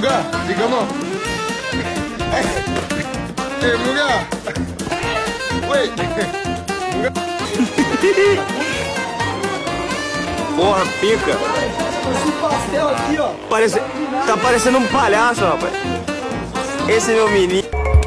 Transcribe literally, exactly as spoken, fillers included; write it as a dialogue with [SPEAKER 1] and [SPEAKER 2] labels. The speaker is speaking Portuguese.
[SPEAKER 1] Muga, fica a mão. Ei, Muga. Oi. Muga.
[SPEAKER 2] Porra, pica.
[SPEAKER 3] Esse pastel aqui, ó.
[SPEAKER 2] Parece... Tá parecendo um palhaço, rapaz. Esse é meu menino.